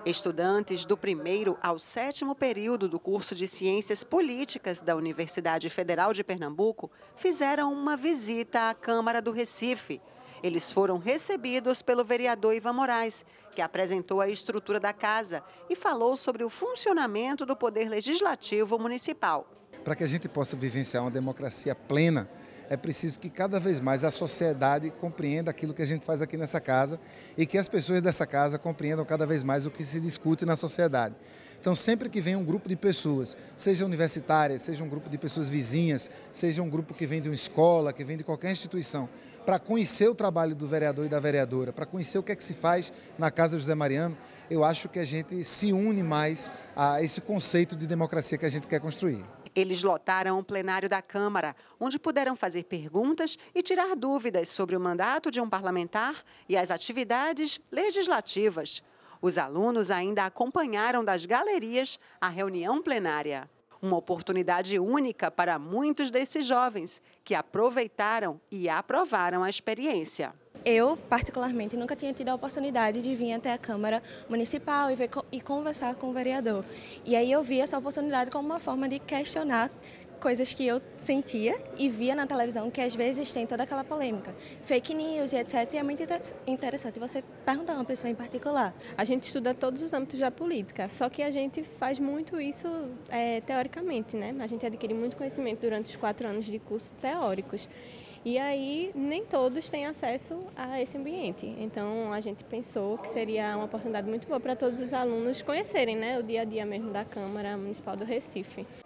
Estudantes do primeiro ao sétimo período do curso de Ciências Políticas da Universidade Federal de Pernambuco fizeram uma visita à Câmara do Recife. Eles foram recebidos pelo vereador Ivan Moraes, que apresentou a estrutura da casa e falou sobre o funcionamento do Poder Legislativo Municipal. Para que a gente possa vivenciar uma democracia plena, é preciso que cada vez mais a sociedade compreenda aquilo que a gente faz aqui nessa casa e que as pessoas dessa casa compreendam cada vez mais o que se discute na sociedade. Então, sempre que vem um grupo de pessoas, seja universitárias, seja um grupo de pessoas vizinhas, seja um grupo que vem de uma escola, que vem de qualquer instituição, para conhecer o trabalho do vereador e da vereadora, para conhecer o que é que se faz na Casa José Mariano, eu acho que a gente se une mais a esse conceito de democracia que a gente quer construir. Eles lotaram o plenário da Câmara, onde puderam fazer perguntas e tirar dúvidas sobre o mandato de um parlamentar e as atividades legislativas. Os alunos ainda acompanharam das galerias a reunião plenária. Uma oportunidade única para muitos desses jovens, que aproveitaram e aprovaram a experiência. Eu, particularmente, nunca tinha tido a oportunidade de vir até a Câmara Municipal e conversar com o vereador. E aí eu vi essa oportunidade como uma forma de questionar coisas que eu sentia e via na televisão, que às vezes tem toda aquela polêmica, fake news e etc. E é muito interessante você perguntar a uma pessoa em particular. A gente estuda todos os âmbitos da política, só que a gente faz muito isso teoricamente, né? A gente adquire muito conhecimento durante os 4 anos de curso teóricos. E aí nem todos têm acesso a esse ambiente. Então a gente pensou que seria uma oportunidade muito boa para todos os alunos conhecerem, né, o dia a dia mesmo da Câmara Municipal do Recife.